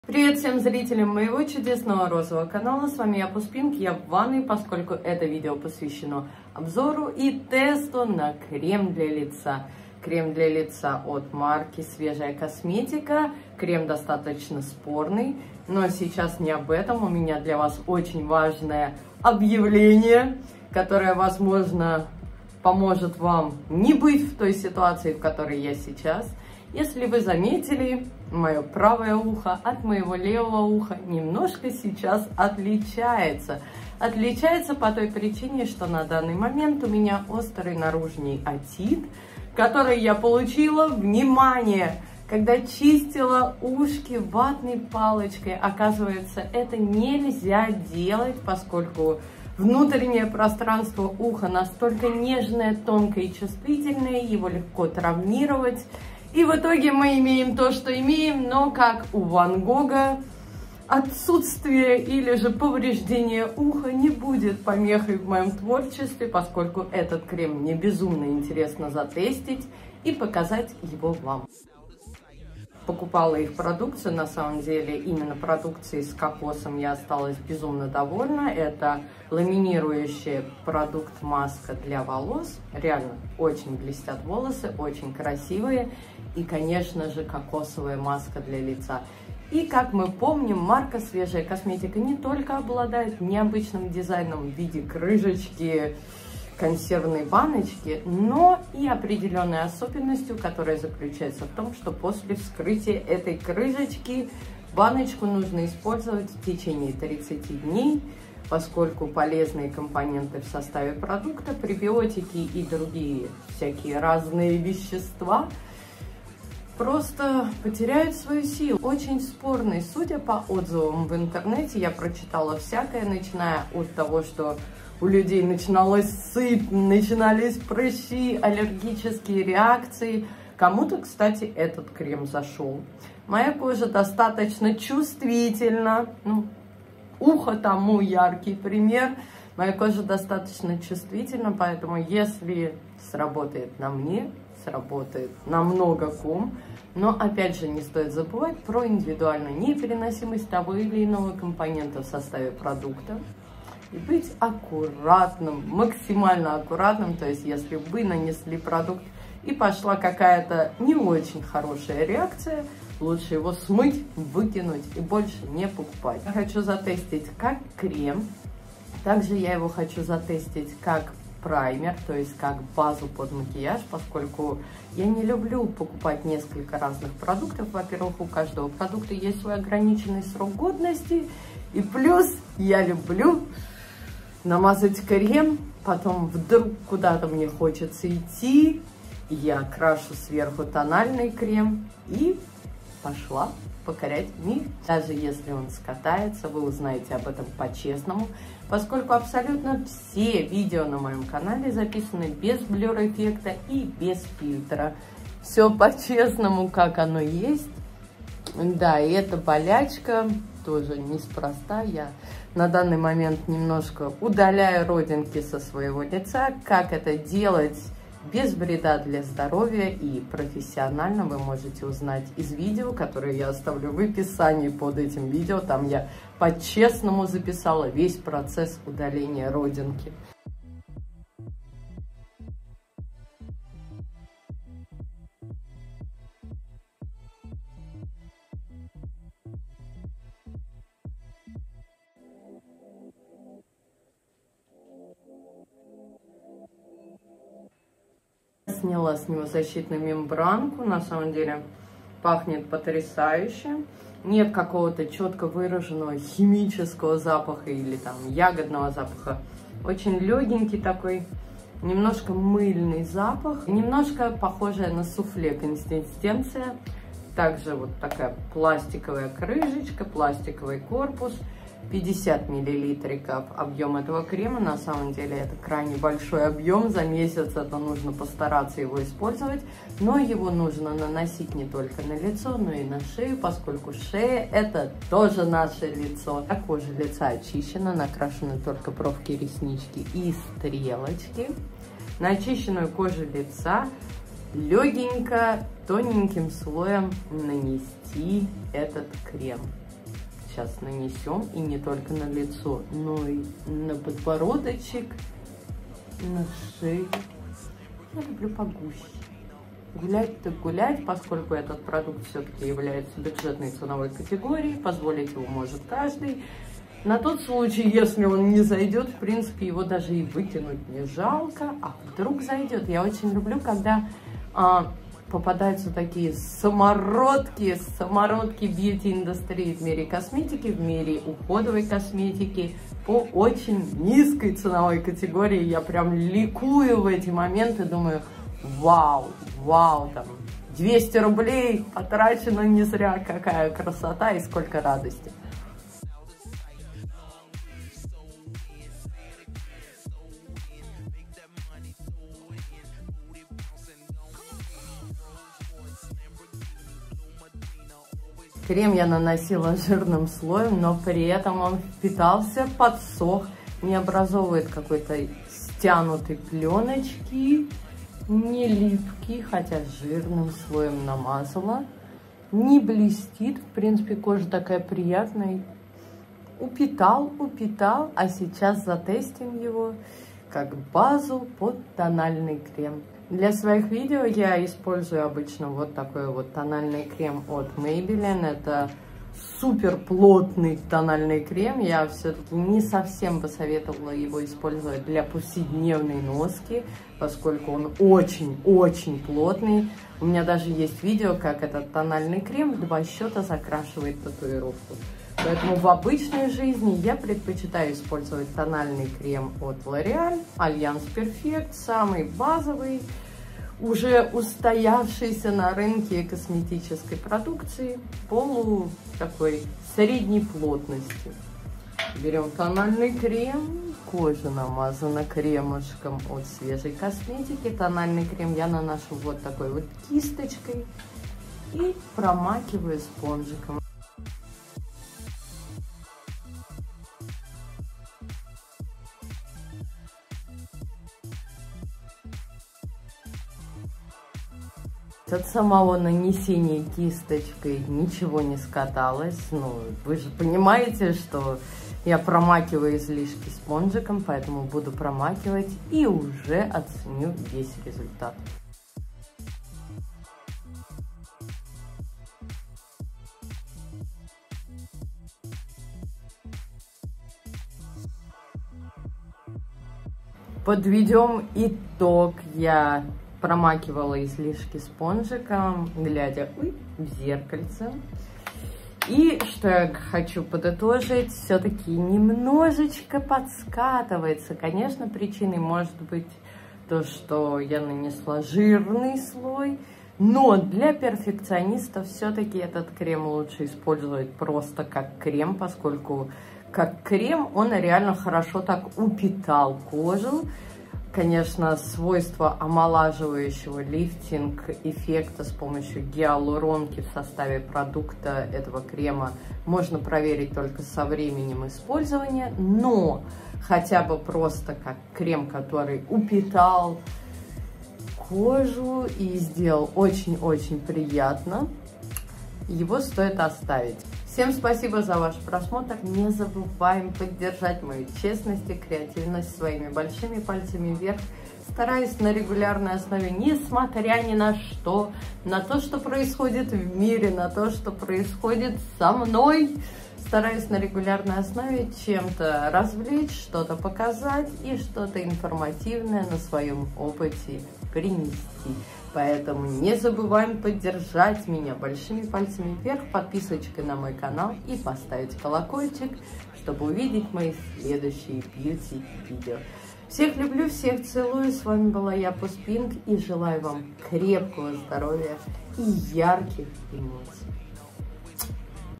Привет всем зрителям моего чудесного розового канала, с вами я Пуспинк, я в ванной, поскольку это видео посвящено обзору и тесту на крем для лица. Крем для лица от марки Свежая Косметика, крем достаточно спорный, но сейчас не об этом, у меня для вас очень важное объявление, которое, возможно, поможет вам не быть в той ситуации, в которой я сейчас. Если вы заметили, мое правое ухо от моего левого уха немножко сейчас отличается. Отличается по той причине, что на данный момент у меня острый наружный отит, который я получила, внимание, когда чистила ушки ватной палочкой. Оказывается, это нельзя делать, поскольку внутреннее пространство уха настолько нежное, тонкое и чувствительное, его легко травмировать. И в итоге мы имеем то, что имеем, но как у Ван Гога, отсутствие или же повреждение уха не будет помехой в моем творчестве, поскольку этот крем мне безумно интересно затестить и показать его вам. Покупала их продукцию, на самом деле именно продукцией с кокосом я осталась безумно довольна. Это ламинирующий продукт маска для волос, реально очень блестят волосы, очень красивые. И, конечно же, кокосовая маска для лица. И, как мы помним, марка Свежая Косметика не только обладает необычным дизайном в виде крышечки, консервной баночки, но и определенной особенностью, которая заключается в том, что после вскрытия этой крышечки баночку нужно использовать в течение 30 дней, поскольку полезные компоненты в составе продукта, пребиотики и другие всякие разные вещества просто потеряют свою силу. Очень спорный, судя по отзывам в интернете, я прочитала всякое, начиная от того, что у людей начиналась сыпь, начинались прыщи, аллергические реакции. Кому-то, кстати, этот крем зашел. Моя кожа достаточно чувствительна. Ухо тому яркий пример. Моя кожа достаточно чувствительна, поэтому если сработает на мне, сработает на много ком. Но опять же не стоит забывать про индивидуальную непереносимость того или иного компонента в составе продукта. И быть аккуратным, максимально аккуратным. То есть если вы нанесли продукт и пошла какая-то не очень хорошая реакция, лучше его смыть, выкинуть и больше не покупать. Я хочу затестить как крем. Также я его хочу затестить как праймер, то есть как базу под макияж, поскольку я не люблю покупать несколько разных продуктов. Во-первых, у каждого продукта есть свой ограниченный срок годности. И плюс я люблю намазать крем, потом вдруг куда-то мне хочется идти, я крашу сверху тональный крем и пошла покорять мир. Даже если он скатается, вы узнаете об этом по-честному, поскольку абсолютно все видео на моем канале записаны без блюр-эффекта и без фильтра. Все по-честному, как оно есть. Да, и эта болячка тоже неспроста. Я на данный момент немножко удаляю родинки со своего лица. Как это делать без вреда для здоровья и профессионально, вы можете узнать из видео, которое я оставлю в описании под этим видео. Там я по-честному записала весь процесс удаления родинки. Сняла с него защитную мембранку, на самом деле пахнет потрясающе. Нет какого-то четко выраженного химического запаха или там ягодного запаха. Очень легенький такой, немножко мыльный запах, немножко похожая на суфле консистенция. Также вот такая пластиковая крышечка, пластиковый корпус. 50 мл объем этого крема. На самом деле это крайне большой объем. За месяц это нужно постараться его использовать. Но его нужно наносить не только на лицо, но и на шею, поскольку шея это тоже наше лицо. А кожа лица очищена, накрашены только бровки, реснички и стрелочки. На очищенную кожу лица легенько, тоненьким слоем нанести этот крем. сейчас нанесем, и не только на лицо, но и на подбородочек, на шею. Я люблю погуще. Гулять так гулять, поскольку этот продукт все-таки является бюджетной ценовой категорией, позволить его может каждый. На тот случай, если он не зайдет, в принципе, его даже и выкинуть не жалко, а вдруг зайдет. Я очень люблю, когда попадаются такие самородки бьюти-индустрии в мире косметики, в мире уходовой косметики по очень низкой ценовой категории. Я прям ликую в эти моменты, думаю, вау, там 200 рублей потрачено не зря, какая красота и сколько радости. Крем я наносила жирным слоем, но при этом он впитался, подсох, не образовывает какой-то стянутой пленочки, не липкий, хотя жирным слоем намазала, не блестит, в принципе кожа такая приятная, упитал, а сейчас затестим его как базу под тональный крем. Для своих видео я использую обычно вот такой вот тональный крем от Maybelline. Это супер плотный тональный крем. Я все-таки не совсем бы советовала его использовать для повседневной носки, поскольку он очень плотный. У меня даже есть видео, как этот тональный крем в 2 счета закрашивает татуировку. Поэтому в обычной жизни я предпочитаю использовать тональный крем от L'Oréal, Alliance Perfect, самый базовый, уже устоявшийся на рынке косметической продукции, такой средней плотности. Берем тональный крем, кожа намазана кремушком от свежей косметики. Тональный крем я наношу вот такой вот кисточкой и промакиваю спонжиком. От самого нанесения кисточкой ничего не скаталось. Ну, вы же понимаете, что я промакиваю излишки спонжиком, поэтому буду промакивать и уже оценю весь результат. Подведем итог. Я промакивала излишки спонжиком, глядя в зеркальце. И что я хочу подытожить, все-таки немножечко подскатывается. Конечно, причиной может быть то, что я нанесла жирный слой, но для перфекционистов все-таки этот крем лучше использовать просто как крем, поскольку как крем он реально хорошо так упитал кожу. Конечно, свойства омолаживающего лифтинг эффекта с помощью гиалуронки в составе продукта этого крема можно проверить только со временем использования, но хотя бы просто как крем, который упитал кожу и сделал очень-очень приятно, его стоит оставить. Всем спасибо за ваш просмотр. Не забываем поддержать мою честность и креативность своими большими пальцами вверх. Стараюсь на регулярной основе, несмотря ни на то, что происходит в мире, на то, что происходит со мной. Стараюсь на регулярной основе чем-то развлечь, что-то показать и что-то информативное на своем опыте принести. Поэтому не забываем поддержать меня большими пальцами вверх, подписочкой на мой канал и поставить колокольчик, чтобы увидеть мои следующие бьюти-видео. Всех люблю, всех целую. С вами была я, Puspink, и желаю вам крепкого здоровья и ярких эмоций.